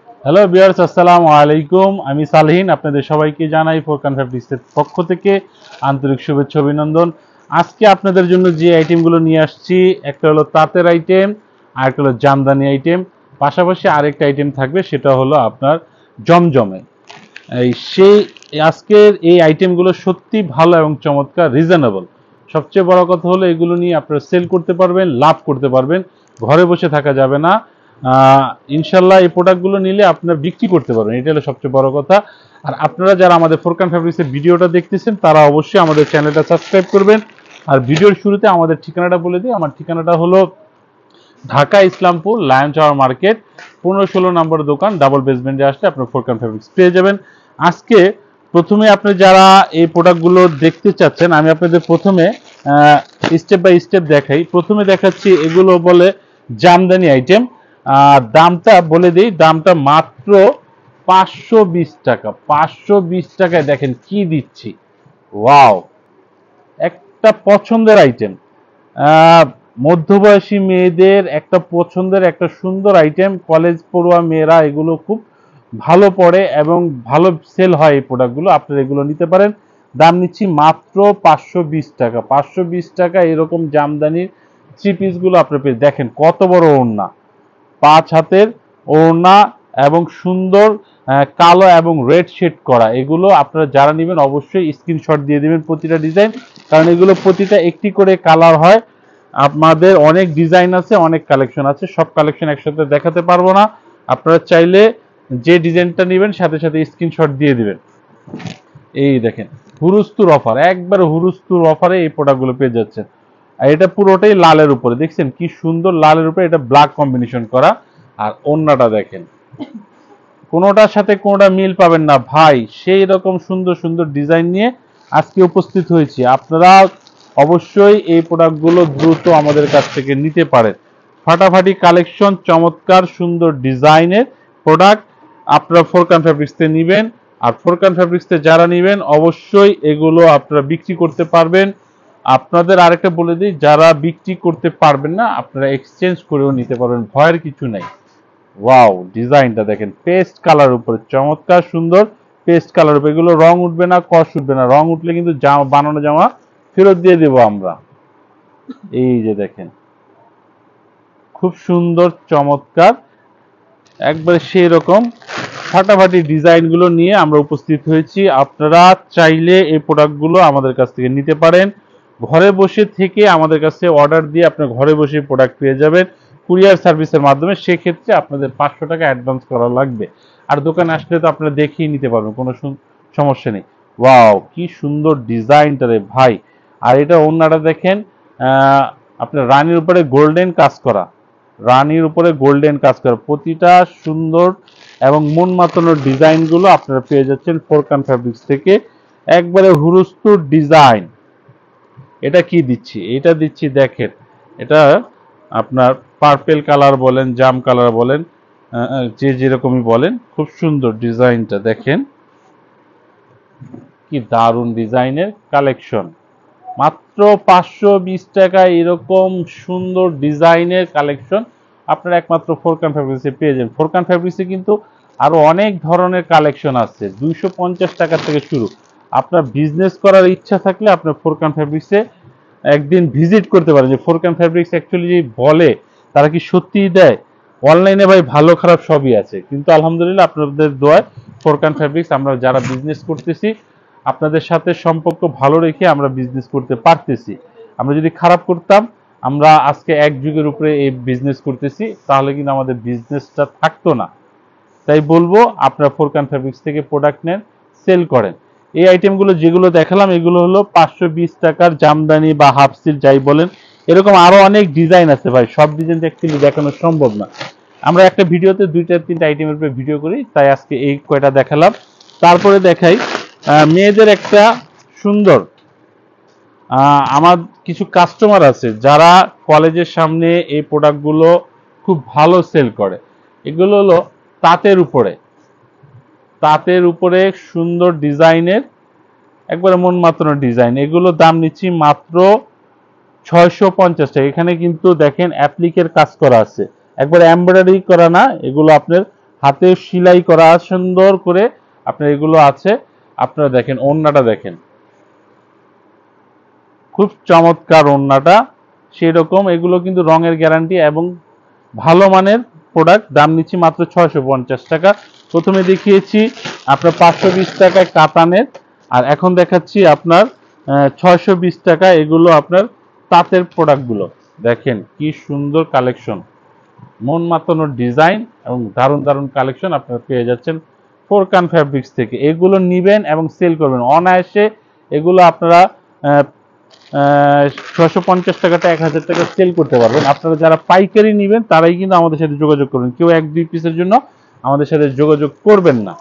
Hello viewers, আসসালামু আলাইকুম। আমি সালহীন, আপনাদের সবাইকে জানাই ফোরকান ফ্যাব্রিক্সের পক্ষ থেকে আন্তরিক শুভেচ্ছা অভিনন্দন। আজকে আপনাদের জন্য যে আইটেমগুলো নিয়ে আসছি, একটা হলো তাঁতের আইটেম, আর একটা হলো জামদানি আইটেম, পাশাপাশি আরেকটা আইটেম থাকবে, সেটা হলো আপনার জমজমে। আজকের এই আইটেমগুলো সত্যি ভালো এবং চমৎকার, রিজনেবল। সবচেয়ে বড় কথা হলো এগুলো নিয়ে আপনারা সেল করতে পারবেন, লাভ করতে পারবেন, ঘরে বসে থাকা যাবে না। ইনশাল্লাহ এই প্রোডাক্টগুলো নিলে আপনার বিক্রি করতে পারবেন, এটা হলো সবচেয়ে বড় কথা। আর আপনারা যারা আমাদের ফোরকান ফ্যাব্রিক্সের ভিডিওটা দেখতেছেন, তারা অবশ্যই আমাদের চ্যানেলটা সাবস্ক্রাইব করবেন। আর ভিডিওর শুরুতে আমাদের ঠিকানাটা বলে দিই। আমার ঠিকানাটা হলো Dhaka Islampur lion tower market, 15-16 নম্বর দোকান, ডাবল বেসমেন্টে আসলে আপনার ফোরকান ফ্যাব্রিক্স পেয়ে যাবেন। আজকে প্রথমে আপনি যারা এই প্রোডাক্টগুলো দেখতে চাচ্ছেন, আমি আপনাদের প্রথমে স্টেপ বাই স্টেপ দেখাই। প্রথমে দেখাচ্ছি, এগুলো বলে জামদানি আইটেম। দামটা বলে দিই, দামটা মাত্র 520 টাকা। 520 টাকায় দেখেন কি দিচ্ছি, ওয়াও! একটা পছন্দের আইটেম, মধ্যবয়সী মেয়েদের একটা পছন্দের একটা সুন্দর আইটেম। কলেজ পড়ুয়া মেয়েরা এগুলো খুব ভালো পড়ে এবং ভালো সেল হয় এই প্রোডাক্টগুলো। আপনারা এগুলো নিতে পারেন। দাম নিচ্ছি মাত্র 520 টাকা। 520 টাকা এরকম জামদানির থ্রি পিসগুলো আপনার পেয়ে দেখেন কত বড় ওড়না, 5 হাতের ওড়না এবং সুন্দর কালো এবং রেড শেড করা। এগুলো আপনারা যারা নেবেন অবশ্যই স্ক্রিনশট দিয়ে দেবেন প্রতিটা ডিজাইন, কারণ এগুলো প্রতিটা একটি করে কালার হয়। আপনাদের অনেক ডিজাইন আছে, অনেক কালেকশন আছে, সব কালেকশন একসাথে দেখাতে পারবো না। আপনারা চাইলে যে ডিজাইনটা নেবেন সাথে সাথে স্ক্রিনশট দিয়ে দিবেন। এই দেখেন হুরুস্তুর অফার, একবার হুরুস্তুর অফারে এই প্রোডাক্টগুলো পেয়ে যাচ্ছেন। আর এটা পুরোটাই লালের উপরে, দেখছেন কি সুন্দর লালের উপরে এটা ব্ল্যাক কম্বিনেশন করা। আর ওন্নাটা দেখেন, কোনোটার সাথে কোনোটা মিল পাবেন না ভাই, সেই রকম সুন্দর সুন্দর ডিজাইন নিয়ে আজকে উপস্থিত হয়েছি। আপনারা অবশ্যই এই প্রোডাক্টগুলো দ্রুত আমাদের কাছ থেকে নিতে পারেন। ফাটাফাটি কালেকশন, চমৎকার সুন্দর ডিজাইনের প্রোডাক্ট আপনারা ফোরকান ফ্যাব্রিক্সতে নেবেন। আর ফোরকান ফ্যাব্রিক্সতে যারা নেবেন অবশ্যই এগুলো আপনারা বিক্রি করতে পারবেন। আপনাদের আরেকটা বলে দিই, যারা বিক্রি করতে পারবেন না আপনারা এক্সচেঞ্জ করেও নিতে পারবেন, ভয়ের কিছু নাই। ওয়াও, ডিজাইনটা দেখেন, পেস্ট কালার উপরে, চমৎকার সুন্দর পেস্ট কালার উপরে। এগুলো রং উঠবে না, কস উঠবে না, রং উঠলে কিন্তু জামা বানানো জামা ফেরত দিয়ে দেব আমরা। এই যে দেখেন খুব সুন্দর চমৎকার, একবারে সেই রকম ফাটাফাটি ডিজাইনগুলো নিয়ে আমরা উপস্থিত হয়েছি। আপনারা চাইলে এই প্রোডাক্টগুলো আমাদের কাছ থেকে নিতে পারেন। ঘরে বসে থেকে আমাদের কাছে অর্ডার দিয়ে আপনার ঘরে বসে প্রোডাক্ট পেয়ে যাবেন কুরিয়ার সার্ভিসের মাধ্যমে। সেক্ষেত্রে আপনাদের 500 টাকা অ্যাডভান্স করা লাগবে। আর দোকানে আসলে তো আপনারা দেখিয়ে নিতে পারবেন, কোনো সমস্যা নেই। ওয়াও, কি সুন্দর ডিজাইনটা রে ভাই! আর এটা ওন্নাটা দেখেন, আপনার রানীর উপরে গোল্ডেন কাজ করা, রানীর উপরে গোল্ডেন কাজ করা, প্রতিটা সুন্দর এবং মন মাতানোর ডিজাইনগুলো আপনারা পেয়ে যাচ্ছেন ফোরকান ফ্যাব্রিক্স থেকে। একবারে হুরুস্তুর ডিজাইন। এটা কি দিচ্ছি, এটা দিচ্ছি দেখেন, এটা আপনার পার্পেল কালার বলেন, জাম কালার বলেন, যে যেরকমই বলেন, খুব সুন্দর ডিজাইনটা দেখেন, কি দারুণ ডিজাইনের কালেকশন। মাত্র 520 টাকায় এরকম সুন্দর ডিজাইনের কালেকশন আপনারা একমাত্র ফোরকান ফ্যাব্রিক্সে পেয়ে যাবেন। ফোরকান ফ্যাব্রিক্সে কিন্তু আরো অনেক ধরনের কালেকশন আছে, 250 টাকা থেকে শুরু। আপনার বিজনেস করার ইচ্ছা থাকলে আপনার ফোরকান ফ্যাব্রিক্সে একদিন ভিজিট করতে পারেন। যে ফোরকান ফ্যাব্রিক্স অ্যাকচুয়ালি যে বলে তারা কি সত্যিই দেয়? অনলাইনে ভাই ভালো খারাপ সবই আছে, কিন্তু আলহামদুলিল্লাহ আপনাদের দোয়ায় ফোরকান ফ্যাব্রিক্স আমরা যারা বিজনেস করতেছি আপনাদের সাথে সম্পর্ক ভালো রেখে আমরা বিজনেস করতে পারতেছি। আমরা যদি খারাপ করতাম, আমরা আজকে এক যুগের উপরে এই বিজনেস করতেছি, তাহলে কিন্তু আমাদের বিজনেসটা থাকতো না। তাই বলবো আপনারা ফোরকান ফ্যাব্রিক্স থেকে প্রোডাক্ট নেন, সেল করেন। এই আইটেমগুলো যেগুলো দেখালাম এগুলো হলো 520 টাকার জামদানি বা হাফ সিল যাই বলেন। এরকম আরো অনেক ডিজাইন আছে ভাই, সব ডিজাইন অ্যাকচুয়ালি দেখানো সম্ভব না। আমরা একটা ভিডিওতে 2-3 আইটেমের উপরে ভিডিও করি, তাই আজকে এই কয়টা দেখালাম। তারপরে দেখাই মেয়েদের একটা সুন্দর, আমার কিছু কাস্টমার আছে যারা কলেজের সামনে এই প্রোডাক্টগুলো খুব ভালো সেল করে। এগুলো হলো তাঁতের উপরে, তাঁতের উপরে সুন্দর ডিজাইনের, একবারে মন মাতানোর ডিজাইন। এগুলো দাম নিচ্ছি মাত্র 650 টাকা। এখানে কিন্তু দেখেন অ্যাপ্লিকের কাজ করা আছে, একবার এমব্রয়ডারি করা না, এগুলো আপনার হাতে সেলাই করা সুন্দর করে আপনার এগুলো আছে। আপনারা দেখেন ওড়নাটা দেখেন, খুব চমৎকার ওড়নাটা। সেরকম এগুলো কিন্তু রঙের গ্যারান্টি এবং ভালো মানের প্রোডাক্ট। দাম নিচ্ছি মাত্র 650 টাকা। প্রথমে দেখিয়েছি আপনার 520 টাকায় কাতানের, আর এখন দেখাচ্ছি আপনার 620 টাকা। এগুলো আপনার তাঁতের প্রোডাক্টগুলো দেখেন কি সুন্দর কালেকশন, মন মাতানোর ডিজাইন এবং দারুণ দারুণ কালেকশন আপনারা পেয়ে যাচ্ছেন ফোরকান ফ্যাব্রিক্স থেকে। এগুলো নিবেন এবং সেল করবেন অনায়াসে। এগুলো আপনারা 650 টাকাটা 1000 টাকা সেল করতে পারবেন। আপনারা যারা পাইকারি নেবেন তারাই কিন্তু আমাদের সাথে যোগাযোগ করবেন, কেউ 1-2 পিসের জন্য আমাদের সাথে যোগাযোগ করবেন না।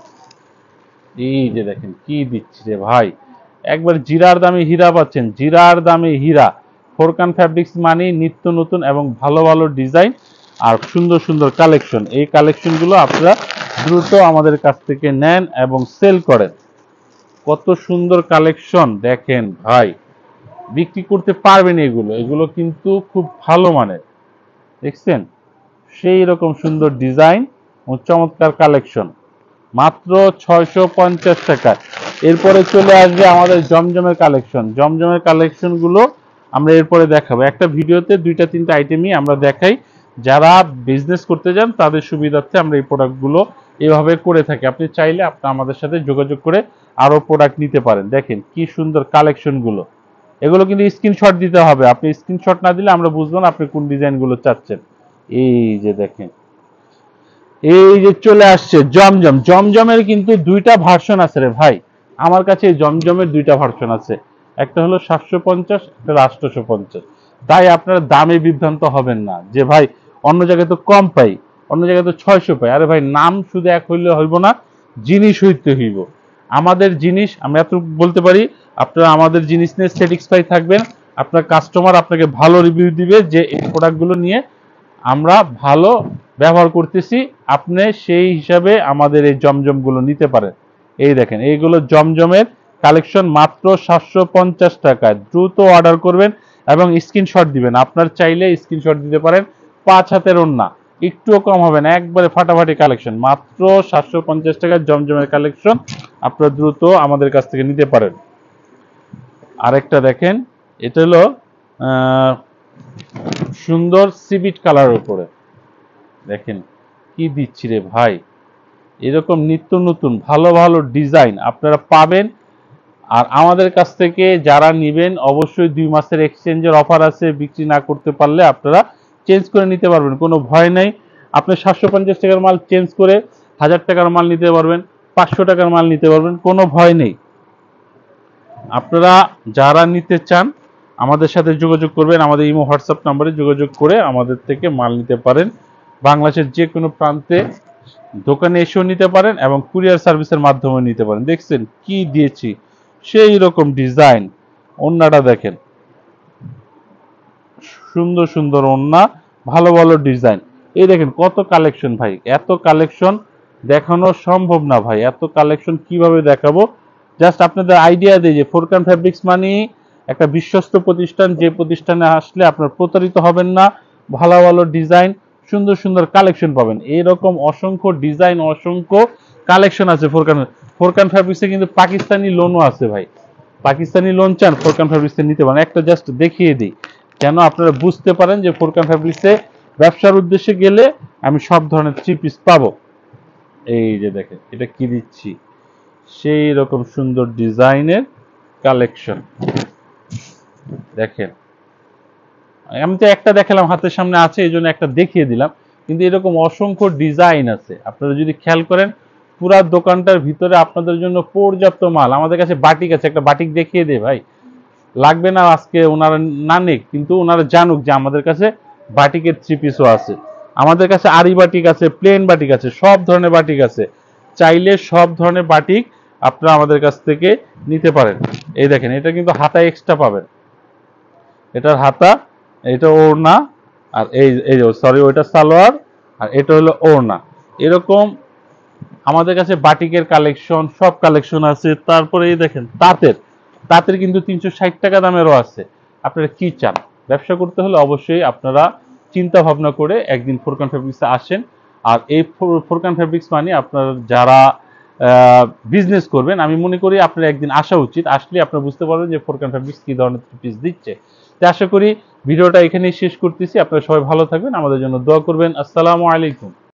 এই যে দেখেন কি দিচ্ছি রে ভাই, একবার জিরার দামে হীরা পাচ্ছেন, জিরার দামে হীরা। ফোরকান ফ্যাব্রিক্স মানে নিত্য নতুন এবং ভালো ভালো ডিজাইন আর সুন্দর সুন্দর কালেকশন। এই কালেকশনগুলো আপনারা দ্রুত আমাদের কাছ থেকে নেন এবং সেল করেন। কত সুন্দর কালেকশন দেখেন ভাই, বিক্রি করতে পারবেন এগুলো। এগুলো কিন্তু খুব ভালো মানের, দেখছেন সেই রকম সুন্দর ডিজাইন ও চমৎকার কালেকশন মাত্র 650 টাকা। এরপরে চলে আসবে আমাদের জমজমের কালেকশন। জমজমের কালেকশনগুলো আমরা এরপরে দেখাবো। একটা ভিডিওতে 2-3টা আইটেমই আমরা দেখাই। যারা বিজনেস করতে যান তাদের সুবিধার্থে আমরা এই প্রোডাক্টগুলো এভাবে করে থাকি। আপনি চাইলে আপনি আমাদের সাথে যোগাযোগ করে আরো প্রোডাক্ট নিতে পারেন। দেখেন কি সুন্দর কালেকশনগুলো। এগুলো কিন্তু স্ক্রিনশট দিতে হবে, আপনি স্ক্রিনশট না দিলে আমরা বুঝবো না আপনি কোন ডিজাইনগুলো চাচ্ছেন। এই যে দেখেন, এই যে চলে আসছে জমজম। জমজমের কিন্তু 2টা ভার্সন আছে রে ভাই, আমার কাছে জমজমের 2টা ভার্সন আছে, একটা হলো 750, একটা 850। তাই আপনারা দামে বিভ্রান্ত হবেন না যে ভাই অন্য জায়গায় তো কম পাই, অন্য জায়গায় তো 600 পাই। আরে ভাই নাম শুধু এক হইলে হইব না, জিনিস হইতে হইব। আমাদের জিনিস আমরা এত বলতে পারি, আপনারা আমাদের জিনিস নিয়ে স্যাটিসফাই থাকবেন। আপনার কাস্টমার আপনাকে ভালো রিভিউ দিবে যে এই প্রোডাক্টগুলো নিয়ে আমরা ভালো ব্যবহার করতেছি, আপনি সেই হিসাবে আমাদের এই জমজমগুলো নিতে পারেন। এই দেখেন এইগুলো জমজমের কালেকশন মাত্র 750 টাকায়। দ্রুত অর্ডার করবেন এবং স্ক্রিনশট দিবেন। আপনার চাইলে স্ক্রিনশট দিতে পারেন। 5 হাতের ওড়না, একটুও কম হবে না, একবারে ফাটাফাটি কালেকশন। মাত্র 750 টাকায় জমজমের কালেকশন আপনারা দ্রুত আমাদের কাছ থেকে নিতে পারেন। আরেকটা দেখেন, এটা হলো সুন্দর সিভিট কালার উপরে, দেখেন কি দিচ্ছি রে ভাই। এরকম নিত্য নতুন ভালো ভালো ডিজাইন আপনারা পাবেন। আর আমাদের কাছ থেকে যারা নেবেন অবশ্যই 2 মাসের এক্সচেঞ্জের অফার আছে। বিক্রি না করতে পারলে আপনারা চেঞ্জ করে নিতে পারবেন, কোনো ভয় নেই। আপনি 750 টাকার মাল চেঞ্জ করে 1000 টাকার মাল নিতে পারবেন, 500 টাকার মাল নিতে পারবেন, কোনো ভয় নেই। আপনারা যারা নিতে চান আমাদের সাথে যোগাযোগ করবেন, আমাদের ইমো হোয়াটসঅ্যাপ নম্বরে যোগাযোগ করে আমাদের থেকে মাল নিতে পারেন। বাংলাদেশের যে কোনো প্রান্তে দোকানে এসেও নিতে পারেন এবং কুরিয়ার সার্ভিসের মাধ্যমে নিতে পারেন। দেখছেন কি দিয়েছি, সেই রকম ডিজাইন। ওড়নাটা দেখেন, সুন্দর সুন্দর ওড়না, ভালো ভালো ডিজাইন। এই দেখেন কত কালেকশন ভাই, এত কালেকশন দেখানো সম্ভব না ভাই, এত কালেকশন কিভাবে দেখাবো। জাস্ট আপনাদের আইডিয়া দিই যে ফোরকান ফ্যাব্রিক্স মানে একটা বিশ্বস্ত প্রতিষ্ঠান, যে প্রতিষ্ঠানে আসলে আপনার প্রতারিত হবেন না। ভালো ভালো ডিজাইন, সুন্দর সুন্দর কালেকশন পাবেন। এইরকম অসংখ্য ডিজাইন, অসংখ্য কালেকশন আছে ফোরকান। ফোরকান ফ্যাব্রিক্সে কিন্তু পাকিস্তানি লোনও আছে ভাই, পাকিস্তানি লোন চান ফোরকান ফ্যাব্রিক্সে নিতে পারেন। একটা জাস্ট দেখিয়ে দিই যেন আপনারা বুঝতে পারেন যে ফোরকান ফ্যাব্রিক্সে ব্যবসার উদ্দেশ্যে গেলে আমি সব ধরনের 3 পিস পাবো। এই যে দেখেন এটা কি দিচ্ছি, সেই রকম সুন্দর ডিজাইনের কালেকশন দেখেন। আমি তো একটা দেখালাম, হাতের সামনে আছে এই জন্য একটা দেখিয়ে দিলাম, কিন্তু এরকম অসংখ্য ডিজাইন আছে। আপনারা যদি খেয়াল করেন পুরা দোকানটার ভিতরে আপনাদের জন্য পর্যাপ্ত মাল। আমাদের কাছে বাটিক আছে, একটা বাটিক দেখিয়ে দে ভাই। লাগবে না আজকে ওনারা না নেক, কিন্তু ওনারা জানুক যে আমাদের কাছে বাটিকের 3 পিসও আছে। আমাদের কাছে আরি বাটিক আছে, প্লেন বাটিক আছে, সব ধরনের বাটিক আছে। চাইলে সব ধরনের বাটিক আপনারা আমাদের কাছ থেকে নিতে পারেন। এই দেখেন এটা কিন্তু হাতা এক্সট্রা পাবেন, এটার হাতা, এটা ওড়না, আর এই এই সরি ওইটা সালোয়ার, আর এটা হলো ওড়না। এরকম আমাদের কাছে বাটিকের কালেকশন, সব কালেকশন আছে। তারপরে এই দেখেন তাঁতের, তাঁতের কিন্তু 360 টাকা দামেরও আছে। আপনারা কি চান? ব্যবসা করতে হলে অবশ্যই আপনারা চিন্তা ভাবনা করে একদিন ফোরকান ফ্যাব্রিক্সে আসেন। আর এই ফোরকান ফেব্রিক্স মানে আপনার যারা বিজনেস করবেন, আমি মনে করি আপনার একদিন আসা উচিত, আসলে আপনারা বুঝতে পারবেন যে ফোরকান ফেব্রিক্স কি ধরনের থ্রি পিস দিচ্ছে। তো আশা করি ভিডিওটা এখানেই শেষ করতেছি। আপনারা সবাই ভালো থাকবেন, আমাদের জন্য দোয়া করবেন। আসসালামু আলাইকুম।